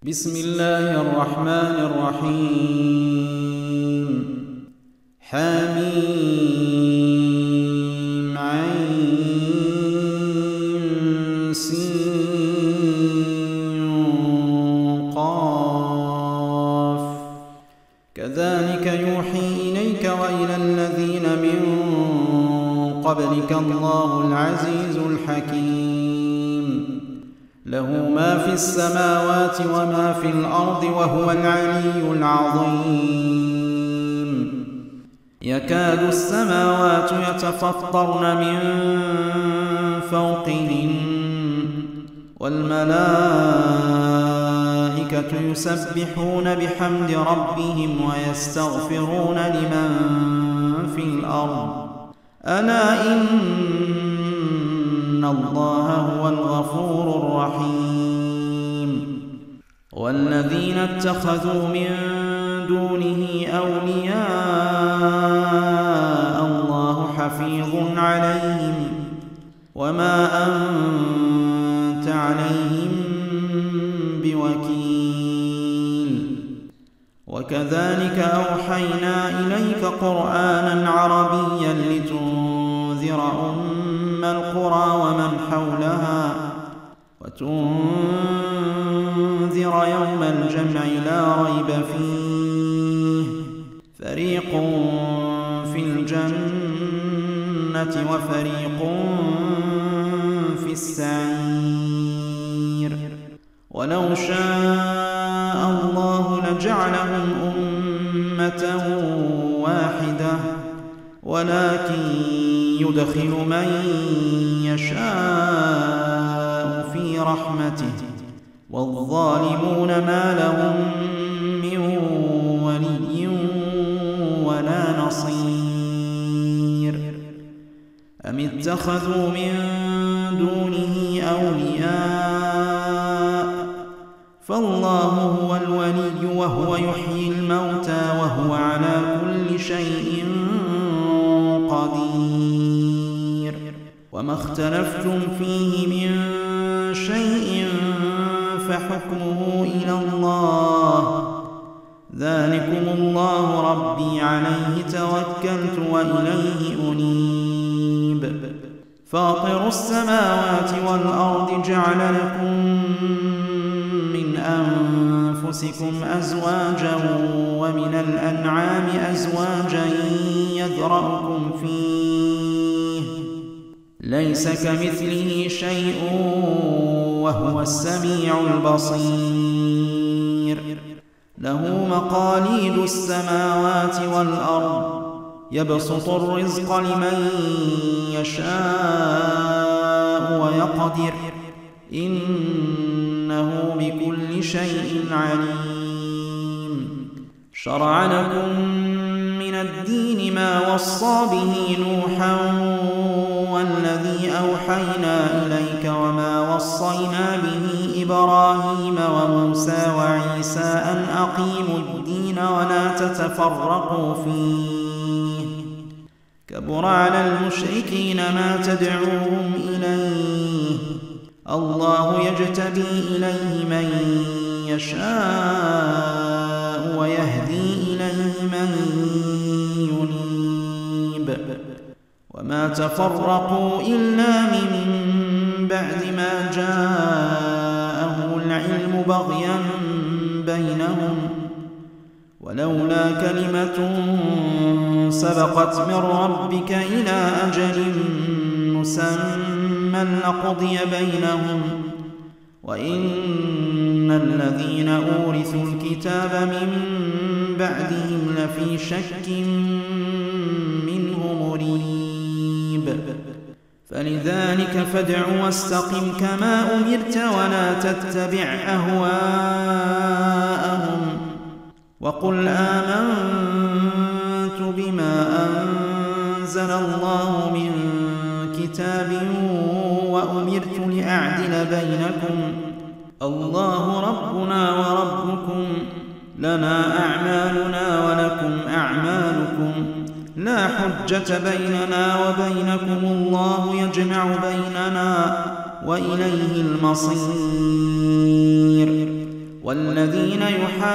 بسم الله الرحمن الرحيم. حميم عين سين قاف. كذلك يوحي إليك وإلى الذين من قبلك الله العزيز الحكيم، له ما في السماوات وما في الأرض وهو العلي العظيم. يكاد السماوات يتفطرن من فوقهن والملائكة يسبحون بحمد ربهم ويستغفرون لمن في الأرض ألا إن الله هو الغفور الرحيم. والذين اتخذوا من دونه أولياء الله حفيظ عليهم وما أنت عليهم بوكيل. وكذلك أوحينا إليك قرآنا عربيا لتنذر أم القرى ومن حولها وتنذر يوم الجمع لا ريب فيه، فريق في الجنة وفريق في السعير. ولو شاء الله لجعلهم أمة واحدة ولكن يدخل من يشاء في رحمته والظالمون ما لهم من ولي ولا نصير. أم اتخذوا من دونه أولياء فالله هو الولي وهو يحيي الموتى وهو على كل شيء قدير. وما اختلفتم فيه من شيء فحكمه إلى الله، ذلكم الله ربي عليه توكلت وإليه أنيب. فاطر السماوات والأرض جعل لكم من أنفسكم أزواجا ومن الأنعام أزواجا يذرأكم فيه ليس كمثله شيء وهو السميع البصير. له مقاليد السماوات والأرض يبسط الرزق لمن يشاء ويقدر إنه بكل شيء عليم. شرع لكم من الدين ما وصى به نوحا والذي أوحينا إليك وما وصينا به إبراهيم وموسى وعيسى أن أقيموا الدين ولا تتفرقوا فيه. كبر على المشركين ما تدعوهم إليه، الله يجتبي إليه من يشاء ويهدي إليه من ينيب. وما تفرقوا إلا من بعد ما جاءهم العلم بغيا بينهم، ولولا كلمة سبقت من ربك إلى أجل مسمى لقضي بينهم وإن الذين أورثوا الكتاب من بعدهم لفي شك منه مريب. فلذلك فادع واستقم كما أمرت ولا تتبع أهواءهم وقل آمنت بما أنزل الله من كتاب وأمرت لأعدل بينكم الله ربنا وربكم لنا أعمالنا ولكم أعمالكم لا حجة بيننا وبينكم الله يجمع بيننا وإليه المصير. والذين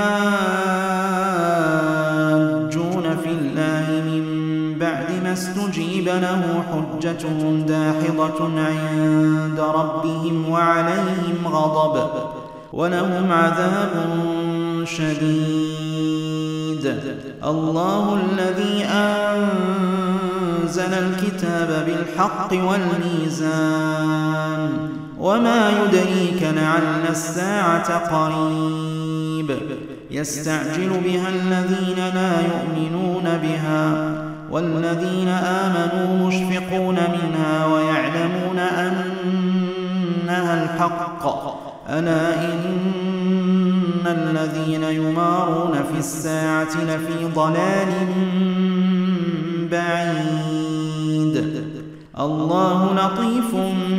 يحاجون في الله من بعد ما استجيب له حجتهم داحضة عند ربهم وعليهم غضب ولهم عذاب شديد. الله الذي أنزل الكتاب بالحق والميزان وما يدريك لعل الساعة قريب. يستعجل بها الذين لا يؤمنون بها والذين آمنوا مشفقون منها ويعلمون أنها الحق. ألا إن الذين يمارون في الساعة لفي ضلال بعيد. الله لطيف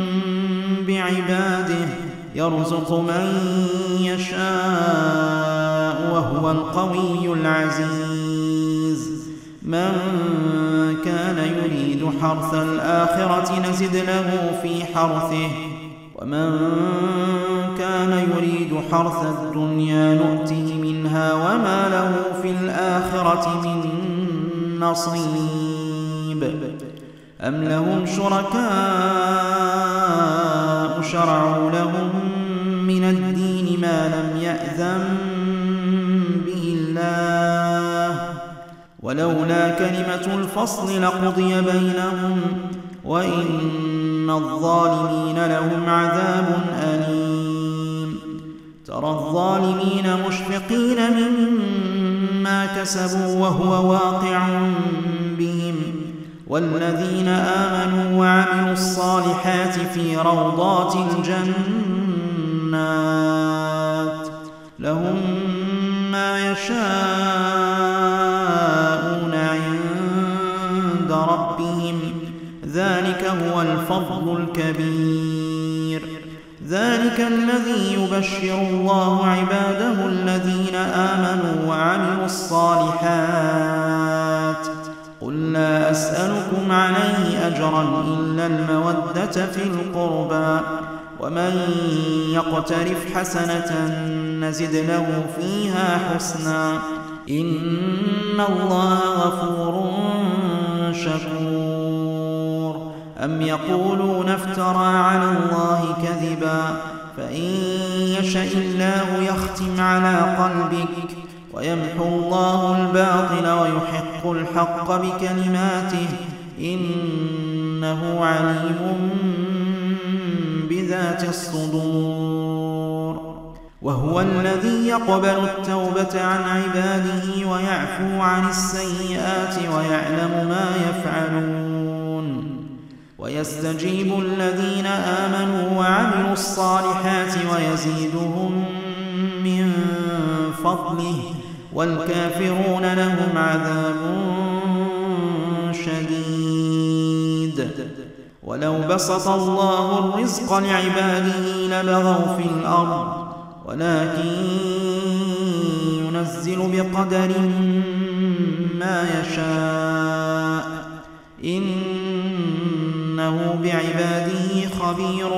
بعباده يرزق من يشاء وهو القوي العزيز. من كان يريد حرث الآخرة نزد له في حرثه ومن كان يريد حرث الدنيا نؤته منها وما له في الآخرة من نصيب. أم لهم شركاء شرعوا لهم من الدين ما لم يأذن به الله ولولا كلمة الفصل لقضي بينهم وإن الظالمين لهم عذاب أليم. ترى الظالمين مشفقين مما كسبوا وهو واقع بهم والذين آمنوا وعملوا الصالحات في روضات الجنات لهم ما يشاءون عند ربهم ذلك هو الفضل الكبير. ذلك الذي يبشر الله عباده الذين آمنوا وعملوا الصالحات. قل لا أسألكم عليه أجرا إلا المودة في القربى ومن يقترف حسنة نزد له فيها حسنا إن الله غفور شكور. أم يقولون افترى على الله كذبا فإن يشاء الله يختم على قلبك ويمحو الله الباطل ويحق الحق بكلماته إنه عليم بذات الصدور. وهو الذي يقبل التوبة عن عباده ويعفو عن السيئات ويعلم ما يفعلون ويستجيب الذين آمنوا وعملوا الصالحات ويزيدهم من فضله والكافرون لهم عذاب شديد. ولو بسط الله الرزق لعباده لبغوا في الأرض ولكن ينزل بقدر ما يشاء إنه بعباده خبير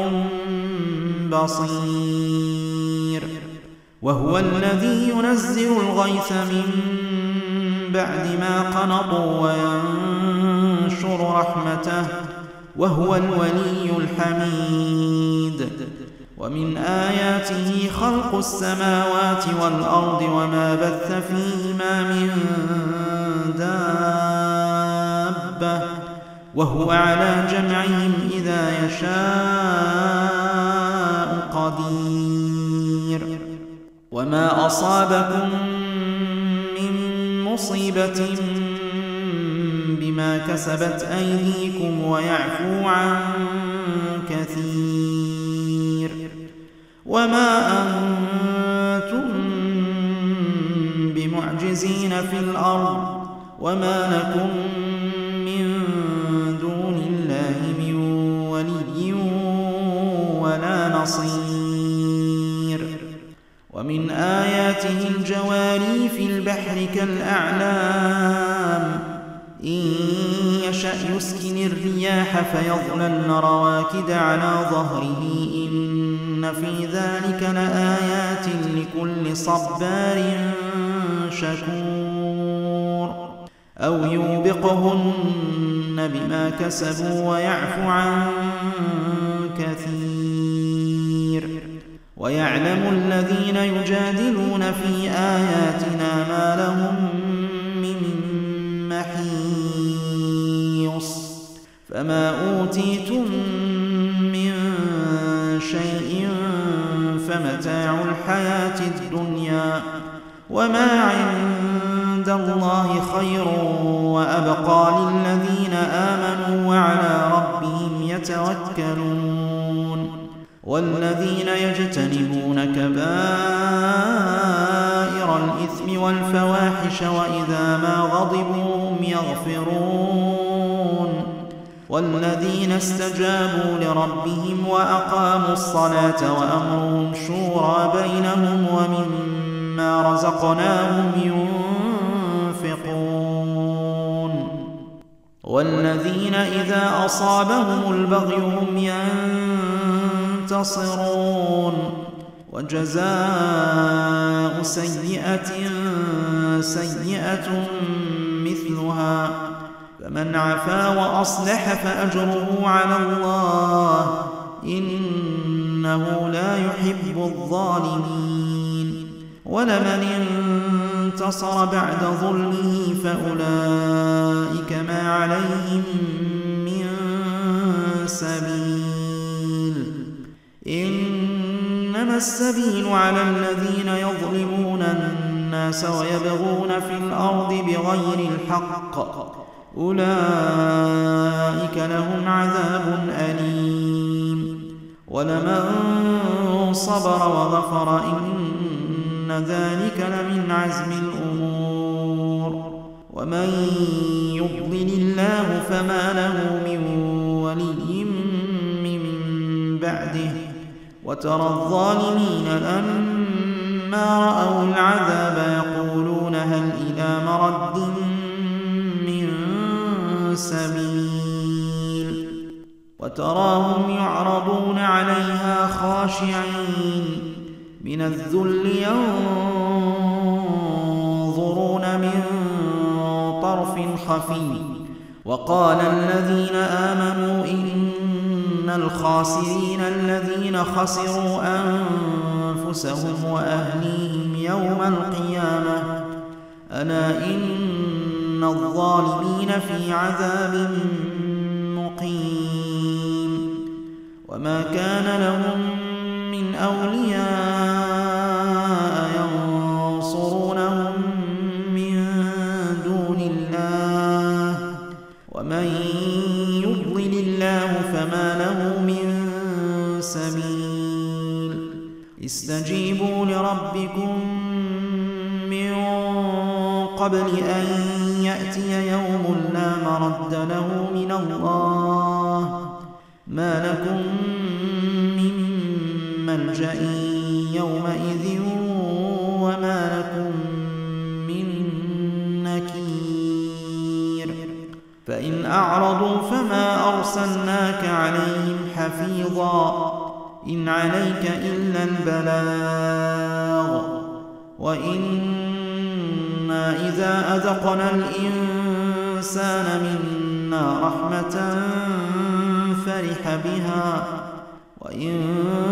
بصير. وهو الذي ينزل الغيث من بعد ما قنطوا وينشر رحمته وهو الولي الحميد. ومن آياته خلق السماوات والأرض وما بث فيهما من دابة وهو على جمعهم إذا يشاء قدير. وما أصابكم من مصيبة بما كسبت أيديكم ويعفو عن كثير. وما أنتم بمعجزين في الأرض وما لكم من دون الله من ولي ولا نصير. ومن آياته الجواري في البحر كالأعلام إن يشأ يشأ يسكن الرياح فيظللن رواكد على ظهره إن في ذلك لآيات لكل صبار شكور أو يوبقهن بما كسبوا ويعفو عن كثير ويعلم الذين يجادلون في آياتنا ما لهم من محيص فما أوتيتم من شيء فمتاع الحياة الدنيا وما عند الله خير وأبقى للذين آمنوا وعلى ربهم يتوكلون والذين يجتنبون كبائر الإثم والفواحش وإذا ما غضبوا هم يغفرون والذين استجابوا لربهم وأقاموا الصلاة وأمرهم شورى بينهم ومما رزقناهم ينفقون والذين إذا أصابهم البغي هم ينتصرون وجزاء سيئة سيئة مثلها فمن عفا وأصلح فأجره على الله إنه لا يحب الظالمين ولمن انتصر بعد ظلمه فأولئك ما عليهم من سبيل إنما السبيل على الذين يظلمون الناس ويبغون في الأرض بغير الحق أولئك لهم عذاب أليم ولمن صبر وغفر إن ذلك لمن عزم الأمور ومن يضلل الله فما له من ولي من بعده وترى الظالمين لما رأوا العذاب يقولون هل إلى مرد من سبيل وتراهم يعرضون عليها خاشعين من الذل ينظرون من طرف خفي وقال الذين آمنوا إن الخاسرين الذين خسروا أنفسهم وأهليهم يوم القيامة ألا إن الظالمين في عذاب مقيم وما كان لهم من أولياء ينصرونهم من دون الله ومن يضلل الله فما له من سبيل استجيبوا لربكم من قبل أن يأتي يوم لا مرد له من الله ما لكم من ملجأ يومئذ وما لكم من نكير فإن أعرضوا فما أرسلناك عليهم حفيظا إن عليك إلا البلاغ وإنا إذا أذقنا الإنسان منا رحمة فرح بها وإن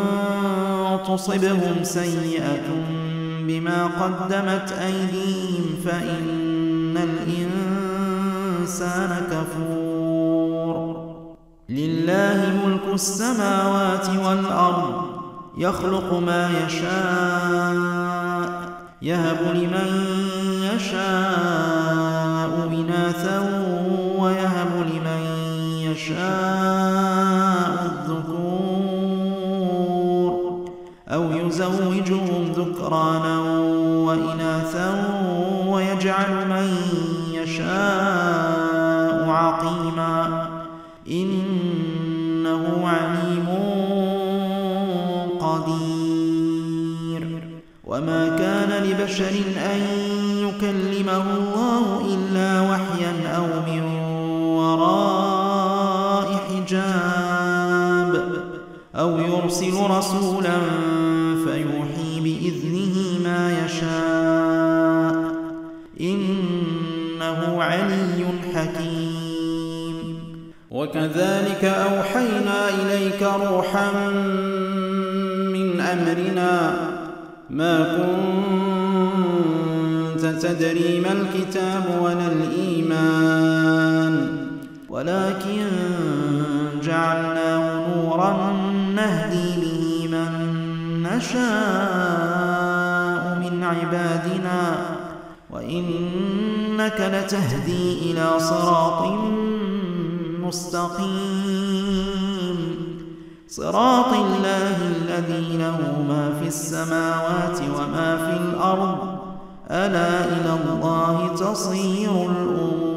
تصبهم سيئة بما قدمت أيديهم فإن الإنسان كفور لله ملك السماوات والأرض يخلق ما يشاء يهب لمن يشاء إناثا ويهب لمن يشاء الذكور أو يزوجهم ذكرانا وإناثا ويجعل من يشاء عقيما إنه عليم قدير وما كان لبشر أن يكلمه الله إلا وحيا أو من وراء أو يرسل رسولا فيوحي بإذنه ما يشاء إنه علي حكيم. وكذلك أوحينا إليك روحا من أمرنا ما كنت تدري ما الكتاب ولا الإيمان ولكن جعلناه نورا نهدي به من نشاء من عبادنا وإنك لتهدي إلى صراط مستقيم صراط الله الذي له ما في السماوات وما في الأرض ألا إلى الله تصير الأمور.